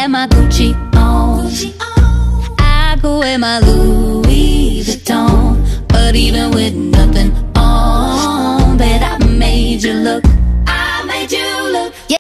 have my Gucci on, I could wear my Louis Vuitton. But even with nothing on, bet I made you look